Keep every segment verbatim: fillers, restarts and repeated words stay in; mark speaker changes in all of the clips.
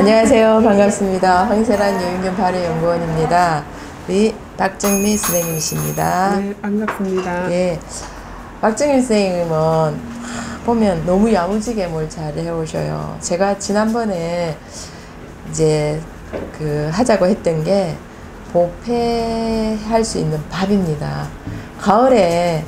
Speaker 1: 안녕하세요. 반갑습니다. 황세란 유인균 발효연구원입니다. 우리 박정미 선생님이십니다.
Speaker 2: 네, 반갑습니다.
Speaker 1: 예, 박정미 선생님은 보면 너무 야무지게 뭘 잘 해오셔요. 제가 지난번에 이제 그 하자고 했던 게 보폐할 수 있는 밥입니다. 가을에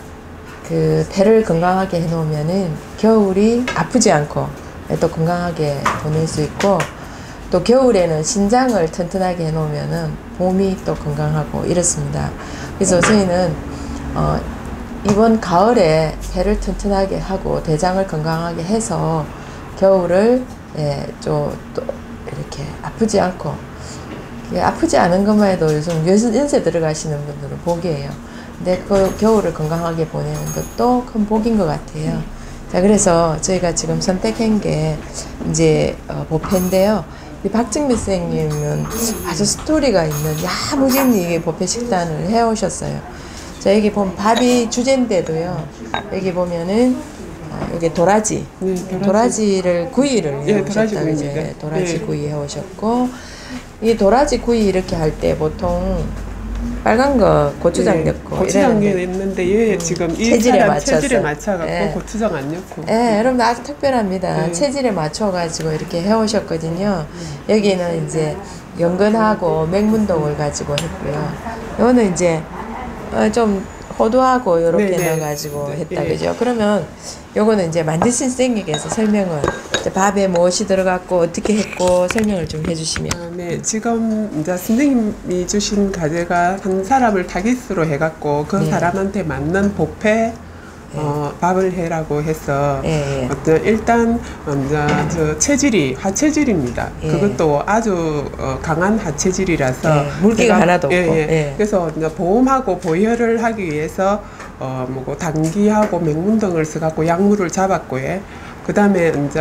Speaker 1: 그 배를 건강하게 해놓으면은 겨울이 아프지 않고 또 건강하게 보낼 수 있고, 또 겨울에는 신장을 튼튼하게 해놓으면은 봄이 또 건강하고 이렇습니다. 그래서 저희는 어 이번 가을에 배를 튼튼하게 하고 대장을 건강하게 해서 겨울을 예, 좀 또 이렇게 아프지 않고, 예, 아프지 않은 것만 해도 요즘 연세 들어가시는 분들은 복이에요. 근데 그 겨울을 건강하게 보내는 것도 큰 복인 것 같아요. 자, 그래서 저희가 지금 선택한 게 이제 어, 보폐인데요. 이 박정미 선생님은 아주 스토리가 있는 야무진 이게 보폐 식단을 해오셨어요. 자, 여기 보면 밥이 주제인데도요. 여기 보면은 어, 여기 도라지,
Speaker 2: 네, 도라지.
Speaker 1: 도라지를 구이를
Speaker 2: 예,
Speaker 1: 해오셨다.
Speaker 2: 도라지 구이입니다.
Speaker 1: 이제 도라지
Speaker 2: 네.
Speaker 1: 구이 해오셨고, 이 도라지 구이 이렇게 할 때 보통 빨간 거 고추장
Speaker 2: 네,
Speaker 1: 넣고
Speaker 2: 고추장
Speaker 1: 이러는데
Speaker 2: 넣는데 얘
Speaker 1: 음,
Speaker 2: 지금 이
Speaker 1: 체질에
Speaker 2: 사람
Speaker 1: 맞춰서.
Speaker 2: 체질에 맞춰갖고
Speaker 1: 네.
Speaker 2: 고추장 안 넣고.
Speaker 1: 예, 여러분 아주 특별합니다.
Speaker 2: 네.
Speaker 1: 체질에 맞춰가지고 이렇게 해오셨거든요. 여기는 이제 연근하고 맹문동을 가지고 했고요. 이거는 이제 어, 좀 호두하고 이렇게
Speaker 2: 네, 네.
Speaker 1: 넣어가지고
Speaker 2: 네,
Speaker 1: 했다,
Speaker 2: 예.
Speaker 1: 그죠? 그러면 요거는 이제 만드신 선생님께서 설명을, 이제 밥에 무엇이 들어갔고 어떻게 했고 설명을 좀 해주시면.
Speaker 2: 아, 네, 지금 이제 선생님이 주신 과제가 한 사람을 타깃으로 해갖고 그
Speaker 1: 네.
Speaker 2: 사람한테 맞는 보폐 어, 밥을 해라고 해서
Speaker 1: 예, 예.
Speaker 2: 어떤 일단 이제 저 체질이 하체질입니다.
Speaker 1: 예.
Speaker 2: 그것도 아주 어, 강한 하체질이라서
Speaker 1: 예, 물기가
Speaker 2: 제가-
Speaker 1: 하나도 없고.
Speaker 2: 예, 예.
Speaker 1: 예.
Speaker 2: 그래서 이제 보험하고 보혈을 하기 위해서 어 뭐고 당귀하고 맹문등을 써갖고 약물을 잡았고요. 그 다음에 이제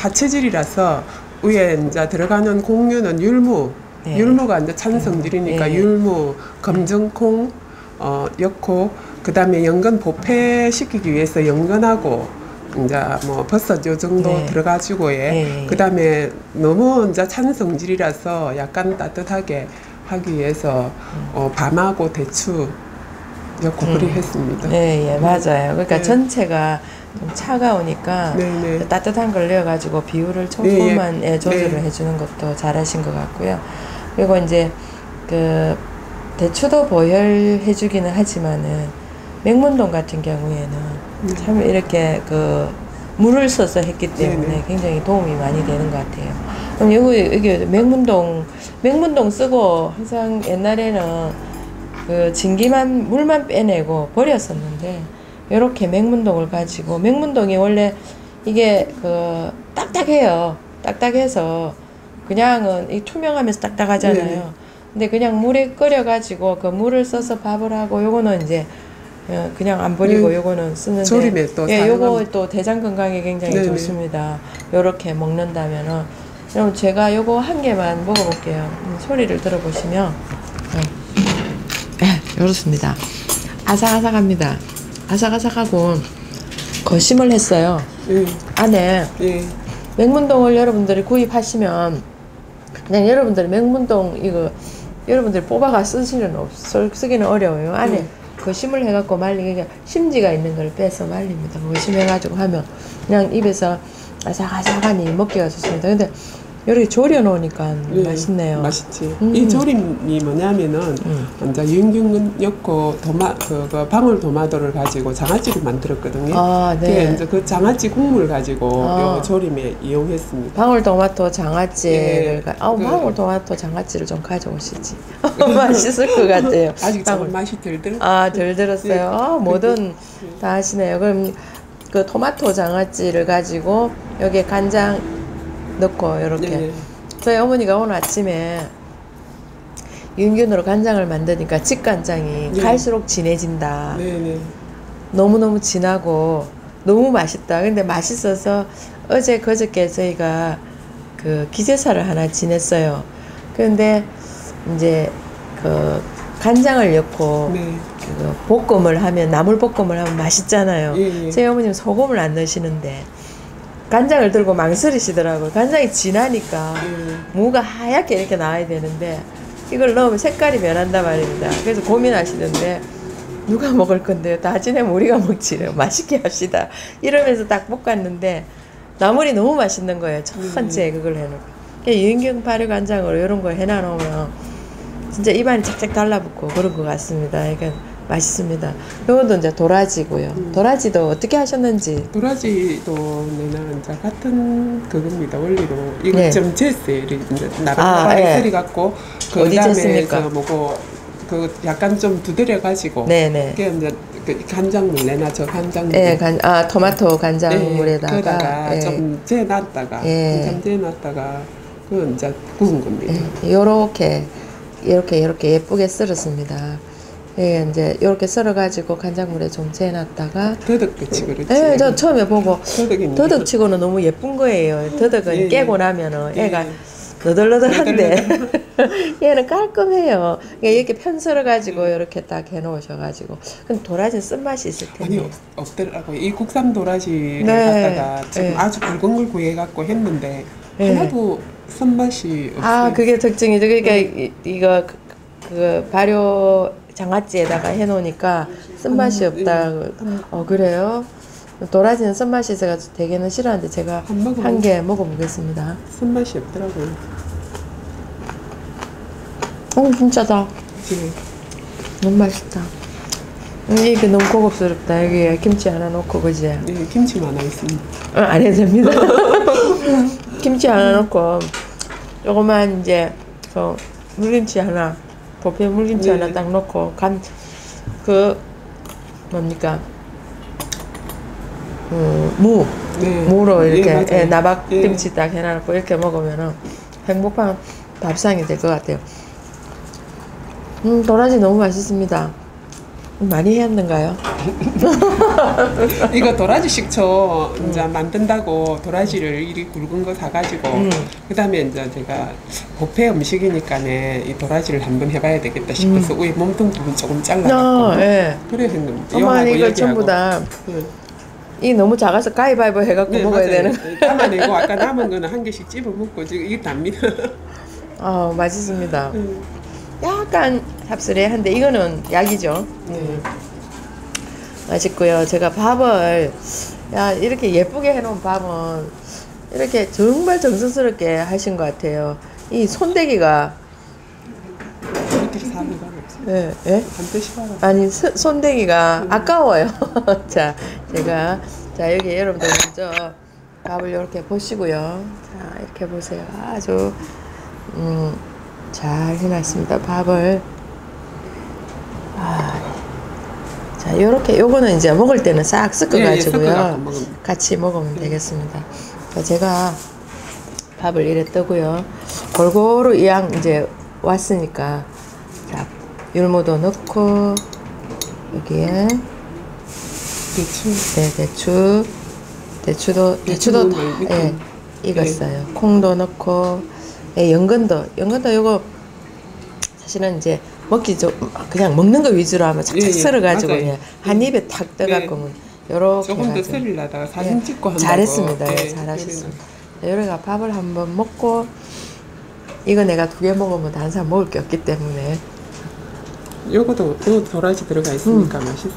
Speaker 2: 하체질이라서 위에 이제 들어가는 곡류는 율무,
Speaker 1: 예.
Speaker 2: 율무가 이제 찬성질이니까
Speaker 1: 예.
Speaker 2: 율무, 검정콩, 어 엿코, 그 다음에 연근 보폐 시키기 위해서 연근하고 이제 뭐 버섯 요 정도
Speaker 1: 네.
Speaker 2: 들어가지고 예.
Speaker 1: 예.
Speaker 2: 그 다음에 너무 이제 찬성질이라서 약간 따뜻하게 하기 위해서 어 밤하고 대추 요 그리
Speaker 1: 음.
Speaker 2: 했습니다.
Speaker 1: 예, 예, 맞아요. 그러니까
Speaker 2: 네.
Speaker 1: 전체가 좀 차가우니까
Speaker 2: 네네.
Speaker 1: 따뜻한 걸 넣어가지고 비율을 조금만
Speaker 2: 네, 예.
Speaker 1: 예, 조절을
Speaker 2: 네.
Speaker 1: 해주는 것도 잘하신 것 같고요. 그리고 이제 그 대추도 보혈해주기는 하지만은 맹문동 같은 경우에는
Speaker 2: 네.
Speaker 1: 참 이렇게 그 물을 써서 했기 때문에
Speaker 2: 네네.
Speaker 1: 굉장히 도움이 많이 되는 것 같아요. 그럼 여기 여기 맹문동 맹문동 쓰고 항상 옛날에는 그 진기만 물만 빼내고 버렸었는데, 이렇게 맹문동을 가지고, 맹문동이 원래 이게 그 딱딱해요. 딱딱해서 그냥은 이 투명하면서 딱딱하잖아요.
Speaker 2: 네네.
Speaker 1: 근데 그냥 물에 끓여 가지고 그 물을 써서 밥을 하고, 요거는 이제 어, 그냥 안 버리고
Speaker 2: 네.
Speaker 1: 요거는 쓰는데,
Speaker 2: 조림에 또
Speaker 1: 예, 요거
Speaker 2: 사용하면-
Speaker 1: 또 대장 건강에 굉장히
Speaker 2: 네네.
Speaker 1: 좋습니다. 요렇게 먹는다면은. 그럼 제가 요거 한 개만 먹어볼게요. 음, 소리를 들어보시면 음. 예, 이렇습니다. 아삭아삭합니다. 아삭아삭하고 거심을 했어요.
Speaker 2: 예.
Speaker 1: 안에
Speaker 2: 예.
Speaker 1: 맹문동을 여러분들이 구입하시면 그냥 여러분들이 맹문동 이거 여러분들이 뽑아가 쓰시는 없 쓰기는 어려워요. 안에
Speaker 2: 네.
Speaker 1: 거심을 해갖고 말리게, 그냥 심지가 있는 걸 빼서 말립니다. 거심해가지고 하면 그냥 입에서 아삭아삭하니 먹기가 좋습니다. 근데 이렇게 졸여 놓으니까
Speaker 2: 예,
Speaker 1: 맛있네요.
Speaker 2: 맛있지.
Speaker 1: 음.
Speaker 2: 이 조림이 뭐냐면은
Speaker 1: 음.
Speaker 2: 이제 유인균 넣고 도마 그, 그 방울 도마도를 가지고 장아찌를 만들었거든요.
Speaker 1: 아,
Speaker 2: 그게
Speaker 1: 네.
Speaker 2: 이제 그 장아찌 국물 가지고
Speaker 1: 아.
Speaker 2: 요 조림에 이용했습니다.
Speaker 1: 방울토마토 장아찌를
Speaker 2: 예,
Speaker 1: 가, 아,
Speaker 2: 그-
Speaker 1: 방울토마토 장아찌를 좀 가져오시지. 맛있을 것 같아요.
Speaker 2: 아직
Speaker 1: 방울.
Speaker 2: 조금 맛이 덜 들.
Speaker 1: 아, 덜 들었어요.
Speaker 2: 예.
Speaker 1: 아, 뭐든 다 하시네요. 그럼 그 토마토 장아찌를 가지고 여기에 간장 넣고 이렇게.
Speaker 2: 네.
Speaker 1: 저희 어머니가 오늘 아침에 유인균으로 간장을 만드니까 집간장이
Speaker 2: 네.
Speaker 1: 갈수록 진해진다.
Speaker 2: 네네.
Speaker 1: 너무너무 진하고 너무 맛있다. 근데 맛있어서 어제 그저께 저희가 그 기제사를 하나 지냈어요. 그런데 이제 그 간장을 넣고
Speaker 2: 네.
Speaker 1: 그 볶음을 하면, 나물 볶음을 하면 맛있잖아요.
Speaker 2: 예, 예.
Speaker 1: 저희 어머님 소금을 안 넣으시는데 간장을 들고 망설이시더라고요. 간장이 진하니까
Speaker 2: 음.
Speaker 1: 무가 하얗게 이렇게 나와야 되는데 이걸 넣으면 색깔이 변한단 말입니다. 그래서 고민하시던데 누가 먹을 건데요? 다 지내면 우리가 먹지래요. 맛있게 합시다. 이러면서 딱 볶았는데 나물이 너무 맛있는 거예요. 천천히 그걸 해놓고. 유인경 발효간장으로 이런 거 해놔놓으면 진짜 입안이 착착 달라붙고 그런 것 같습니다. 그러니까 맛있습니다. 이것도 이제 도라지고요. 음. 도라지도 어떻게 하셨는지.
Speaker 2: 도라지도 내나 이제 같은 그겁니다. 원리로 이거
Speaker 1: 네.
Speaker 2: 좀 쟀어요. 이제 나랑
Speaker 1: 아, 예.
Speaker 2: 썰이 갖고 그
Speaker 1: 어디
Speaker 2: 다음에
Speaker 1: 쟀습니까?
Speaker 2: 저 뭐고 그 약간 좀 두드려 가지고.
Speaker 1: 네네.
Speaker 2: 그게 이제 그 간장물 내나 저 간장물.
Speaker 1: 예, 간, 아 토마토 간장물에다가
Speaker 2: 예, 그러다가
Speaker 1: 예.
Speaker 2: 좀 재놨다가
Speaker 1: 예.
Speaker 2: 한참 재놨다가 그 이제 구운 겁니다.
Speaker 1: 예, 요렇게 이렇게 이렇게 예쁘게 썰었습니다. 예, 이제 이렇게 썰어가지고 간장물에 좀 재놨다가
Speaker 2: 더덕같이 그렇지.
Speaker 1: 예, 저 처음에 보고
Speaker 2: 더덕이
Speaker 1: 더덕치고는 너무 예쁜 거예요. 더덕은
Speaker 2: 예,
Speaker 1: 깨고
Speaker 2: 예.
Speaker 1: 나면은
Speaker 2: 예.
Speaker 1: 애가 너덜너덜한데 얘는 깔끔해요. 이렇게 편 썰어가지고 이렇게 딱 해놓으셔가지고. 근데 도라지는 쓴맛이 있을 텐데.
Speaker 2: 아니 없, 없더라고요. 이 국산 도라지를
Speaker 1: 네.
Speaker 2: 갖다가 지금
Speaker 1: 네.
Speaker 2: 아주 굵은 걸 구해갖고 했는데
Speaker 1: 네.
Speaker 2: 하나도 손맛이 없어요.
Speaker 1: 아, 그게 특징이죠. 그러니까 이, 이거 그, 그 발효 장아찌에다가 해놓으니까 쓴맛이
Speaker 2: 음,
Speaker 1: 없다.
Speaker 2: 음.
Speaker 1: 어, 그래요? 도라지는 쓴맛이 있어가지고 되게는 싫어하는데 제가
Speaker 2: 한 먹어보-
Speaker 1: 한 개 먹어보겠습니다.
Speaker 2: 손맛이 없더라고요.
Speaker 1: 어, 진짜다.
Speaker 2: 지금
Speaker 1: 너무 맛있다. 음, 이게 너무 고급스럽다. 여기에 김치 하나 넣고, 그지?
Speaker 2: 네, 김치만 하나 있습니다.
Speaker 1: 어, 안 해도 됩니다. 김치 하나 넣고, 조그만 이제, 그, 물김치 하나, 보패 물김치
Speaker 2: 네.
Speaker 1: 하나 딱 넣고, 간, 그, 뭡니까? 음, 무.
Speaker 2: 네.
Speaker 1: 무로
Speaker 2: 예,
Speaker 1: 이렇게,
Speaker 2: 맞아요.
Speaker 1: 예, 나박김치
Speaker 2: 예.
Speaker 1: 딱 해놔놓고, 이렇게 먹으면은 행복한 밥상이 될 것 같아요. 음, 도라지 너무 맛있습니다. 많이 했는가요?
Speaker 2: 이거 도라지 식초 이제 만든다고 도라지를 이리 굵은 거 사가지고
Speaker 1: 음.
Speaker 2: 그 다음에 이제 제가 뷔페 음식이니까네 이 도라지를 한번 해봐야 되겠다 싶어서 위에 몸통 부분 조금 잘라갖고
Speaker 1: 어, 예.
Speaker 2: 그래 한 겁니다.
Speaker 1: 엄마
Speaker 2: 요하고
Speaker 1: 이거
Speaker 2: 여기하고.
Speaker 1: 전부 다,
Speaker 2: 네.
Speaker 1: 이 너무 작아서 가위바위보 해갖고
Speaker 2: 네,
Speaker 1: 먹어야
Speaker 2: 맞아요.
Speaker 1: 되는.
Speaker 2: 담아내고 아까 남은 거는 한 개씩 집어 먹고 지금 이게 답니다.
Speaker 1: 아, 맛있습니다.
Speaker 2: 음.
Speaker 1: 약간 쌉쓸해한데 이거는 약이죠.
Speaker 2: 네.
Speaker 1: 맛있고요. 제가 밥을 야 이렇게 예쁘게 해놓은 밥은 이렇게 정말 정성스럽게 하신 것 같아요. 이 손대기가
Speaker 2: 이렇게 사는 건 없어요.
Speaker 1: 예, 예?
Speaker 2: 반드시 봐라.
Speaker 1: 아니 스- 손대기가 아까워요. 자, 제가 자 여기 여러분들 먼저 밥을 이렇게 보시고요. 자 이렇게 보세요. 아주 음, 잘 해놨습니다. 밥을 아, 자 요렇게 요거는 이제 먹을 때는 싹
Speaker 2: 예, 예, 섞어갖고
Speaker 1: 섞어가지고요.
Speaker 2: 먹으면.
Speaker 1: 같이 먹으면 되겠습니다. 자, 제가 밥을 이래 뜨고요. 골고루 이왕 이제 왔으니까 자 율무도 넣고 여기에
Speaker 2: 대충
Speaker 1: 네 대추 대추도 대추도 다
Speaker 2: 대추는
Speaker 1: 예,
Speaker 2: 이렇게.
Speaker 1: 익었어요. 콩도 넣고 예, 연근도 연근도 요거 사실은 이제 먹기 좀 그냥 먹는 거 위주로 하면 착착
Speaker 2: 예, 예,
Speaker 1: 썰어가지고
Speaker 2: 맞아요.
Speaker 1: 예, 한 입에 탁 떠갖고 요렇게
Speaker 2: 조금 더
Speaker 1: 해가지고
Speaker 2: 썰리려다가 사진
Speaker 1: 예,
Speaker 2: 찍고 한다고.
Speaker 1: 잘했습니다. 예,
Speaker 2: 예,
Speaker 1: 잘하셨습니다. 요래가 밥을 한번 먹고 이거 내가 두 개 먹으면 다른 사람 먹을 게 없기 때문에
Speaker 2: 요것도 요 도라지 들어가 있으니까
Speaker 1: 음.
Speaker 2: 맛있어.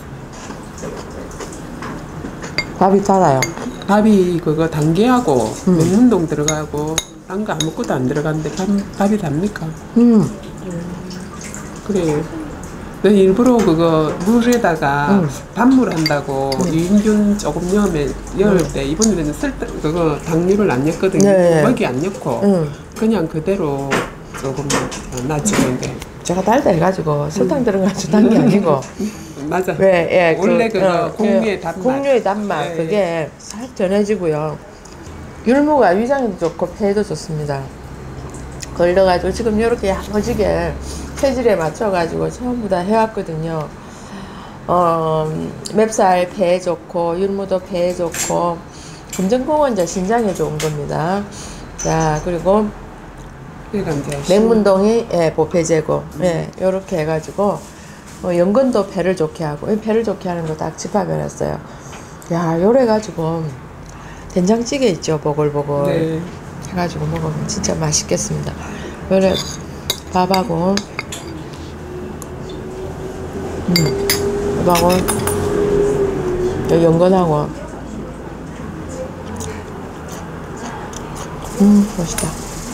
Speaker 1: 밥이 달아요.
Speaker 2: 밥이 그거 단계하고
Speaker 1: 음.
Speaker 2: 맹문동 들어가고 딴 거 아무것도 안 들어가는데 밥, 밥이 답니까?
Speaker 1: 음,
Speaker 2: 그래. 너 일부러 그거 물에다가
Speaker 1: 음.
Speaker 2: 밥물 한다고
Speaker 1: 음.
Speaker 2: 유인균 조금 넣으면 넣을 때 이번에는 쓸데 그거 당류를 안 넣거든요.
Speaker 1: 네.
Speaker 2: 먹이 안 넣고
Speaker 1: 음.
Speaker 2: 그냥 그대로 조금 낮추는데
Speaker 1: 제가 달다 해가지고 설탕 들어가지고 단 게 아니고
Speaker 2: 맞아.
Speaker 1: 왜, 예,
Speaker 2: 원래
Speaker 1: 그,
Speaker 2: 그거
Speaker 1: 어,
Speaker 2: 공유의
Speaker 1: 그
Speaker 2: 단맛.
Speaker 1: 공유의 단맛
Speaker 2: 예,
Speaker 1: 그게 싹 전해지고요. 율무가 위장에도 좋고 폐에도 좋습니다. 걸려가지고 지금 이렇게 야무지게 체질에 맞춰가지고 전부 다 해왔거든요. 어, 맵쌀 배에 좋고 율무도 배에 좋고 금전콩은 이제 신장에 좋은 겁니다. 자 그리고
Speaker 2: 그러니까 이제
Speaker 1: 맹문동이 예, 보폐제고 예, 요렇게 해가지고 어, 연근도 배를 좋게 하고 이 배를 좋게 하는 거 딱 짚어버렸어요. 야 요래가지고 된장찌개 있죠, 보글보글.
Speaker 2: 네.
Speaker 1: 해가지고 먹으면 진짜 맛있겠습니다. 그래 밥하고 음, 밥하고 여기 연근하고 음 맛있다.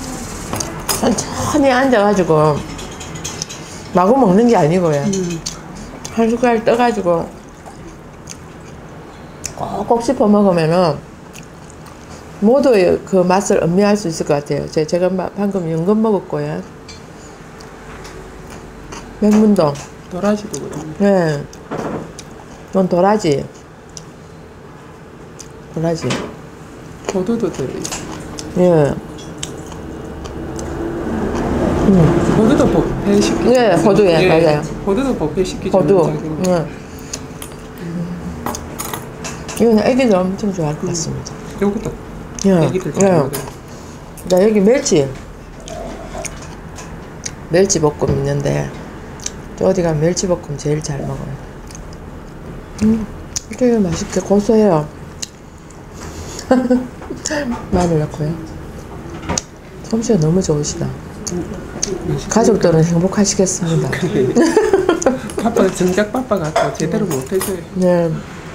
Speaker 1: 천천히 앉아가지고 마구 먹는 게 아니고요.
Speaker 2: 음.
Speaker 1: 한 숟갈 떠가지고 꼭꼭 씹어 먹으면은 모두의 그 맛을 음미할 수 있을 것 같아요. 제, 제가 방금 연근 먹었고요. 맹문동.
Speaker 2: 도라지도 그래요.
Speaker 1: 네. 넌 도라지. 도라지.
Speaker 2: 고두도 들어있어요.
Speaker 1: 예. 음.
Speaker 2: 고두도 보패시키죠.
Speaker 1: 네, 고두, 예, 맞아요.
Speaker 2: 고두도 보패시키죠.
Speaker 1: 고두. 네. 음. 이거는 애기들 엄청 좋아할 것 같습니다.
Speaker 2: 요것도
Speaker 1: 예.
Speaker 2: 애기들
Speaker 1: 예.
Speaker 2: 좋아하거든요.
Speaker 1: 나 여기 멸치. 멸치 볶음 있는데, 저 어디 가면 멸치 볶음 제일 잘 먹어요. 음, 되게 맛있게 고소해요. 마늘 넣고요. 솜씨가 너무 좋으시다. 가족들은 행복하시겠습니다.
Speaker 2: 바빠 정작 바빠갖고 제대로 못해줘요.
Speaker 1: 네.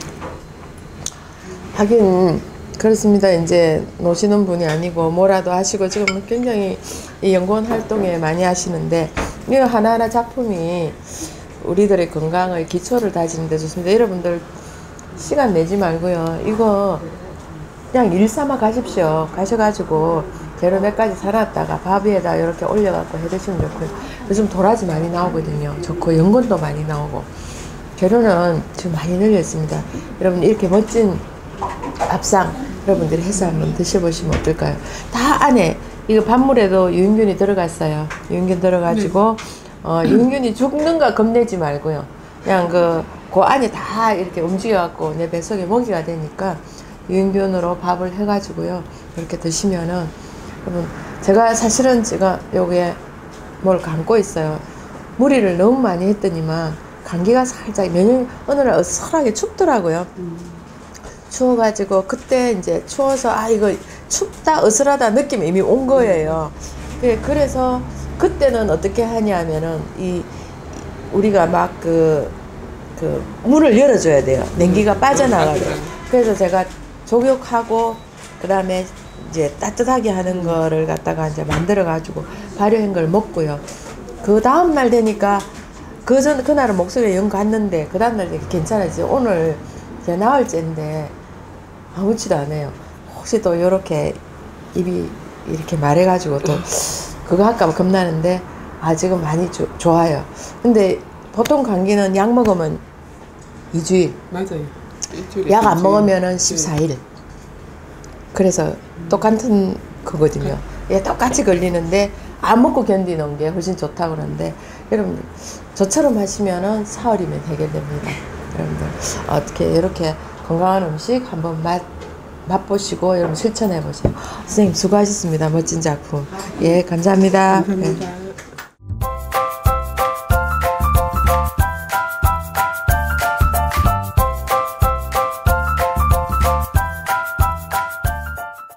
Speaker 1: 하긴 그렇습니다. 이제 노시는 분이 아니고 뭐라도 하시고 지금 굉장히 이 연구원 활동에 많이 하시는데 이 하나하나 작품이 우리들의 건강의 기초를 다지는 데 좋습니다. 여러분들 시간 내지 말고요. 이거 그냥 일 삼아 가십시오. 가셔가지고 재료 몇 가지 사놨다가 밥 위에다 이렇게 올려갖고 해드시면 좋고요. 요즘 도라지 많이 나오거든요. 좋고 연근도 많이 나오고 재료는 지금 많이 늘렸습니다. 여러분 이렇게 멋진 밥상 여러분들이 해서 한번 드셔보시면 어떨까요? 다 안에 이거 밥물에도 유인균이 들어갔어요. 유인균 들어가지고 어, 유인균이 죽는 거 겁내지 말고요. 그냥 그, 그 안에 다 이렇게 움직여갖고 내 뱃속에 먹이가 되니까 유인균으로 밥을 해가지고요. 이렇게 드시면은 여러분 제가 사실은 제가 여기에 뭘 감고 있어요. 무리를 너무 많이 했더니만 감기가 살짝 면역 어느 날 어설하게 춥더라고요. 음. 추워가지고 그때 이제 추워서 아 이거 춥다 어설하다 느낌이 이미 온 거예요. 그래서 그때는 어떻게 하냐면은 이 우리가 막 그 그 문을 열어줘야 돼요. 냉기가 빠져나가게. 그래서 제가 족욕하고 그 다음에 이제 따뜻하게 하는 거를 갖다가 이제 만들어 가지고 발효한 걸 먹고요. 그 다음 날 되니까 그 전 그날은 목소리가 영 갔는데 그 다음 날 되니까 괜찮아지죠. 오늘 이제 나흘째인데 아무렇지도 않아요. 혹시 또 이렇게 입이 이렇게 말해가지고 또 그거 할까봐 겁나는데 아 지금 많이 조, 좋아요. 근데 보통 감기는 약 먹으면 이 주일.
Speaker 2: 맞아요.
Speaker 1: 약 안 먹으면은 십사 일. 네. 그래서 똑같은 거거든요. 예, 똑같이 걸리는데 안 먹고 견디는 게 훨씬 좋다고 그러는데 여러분들 저처럼 하시면은 사흘이면 해결됩니다. 여러분들 어떻게 이렇게 건강한 음식 한번 맛 맛보시고 여러분 실천해 보세요. 선생님 수고하셨습니다. 멋진 작품. 예, 감사합니다.
Speaker 2: 감사합니다.
Speaker 1: 예.